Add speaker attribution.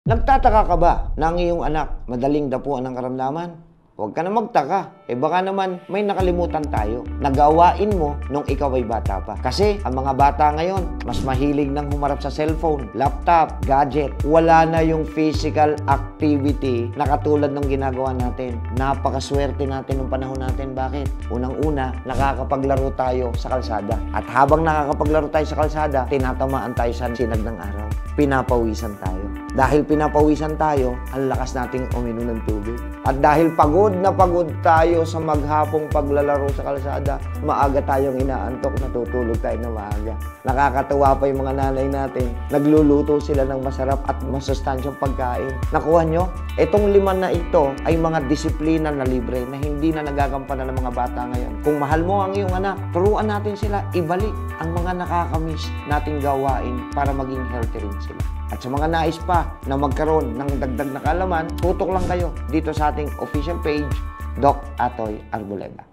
Speaker 1: Nagtataka ka ba na ang iyong anak madaling dapuan ng karamdaman? Huwag ka na magtaka. Baka naman may nakalimutan tayo. Nagawain mo nung ikaw ay bata pa. Kasi ang mga bata ngayon, mas mahilig nang humarap sa cellphone, laptop, gadget. Wala na yung physical activity na katulad ng ginagawa natin. Napakaswerte natin nung panahon natin. Bakit? Unang-una, nakakapaglaro tayo sa kalsada. At habang nakakapaglaro tayo sa kalsada, tinatamaan tayo sa sinag ng araw. Pinapawisan tayo. Dahil pinapawisan tayo, ang lakas nating uminom ng tubig. At dahil pagod na pagod tayo sa maghapong paglalaro sa kalsada, maaga tayong inaantok, natutulog tayo na maaga. Nakakatuwa pa yung mga nanay natin. Nagluluto sila ng masarap at masustansyang pagkain. Nakuha nyo? Itong 5 na ito ay mga disiplina na libre na hindi na nagagampanan ng mga bata ngayon. Kung mahal mo ang iyong anak, turuan natin sila ibalik ang mga nakakamiss nating gawain para maging healthy rin sila. At sa mga nais pa na magkaroon ng dagdag na kaalaman, tutok lang kayo dito sa ating official page, Doc Atoy Arboleda.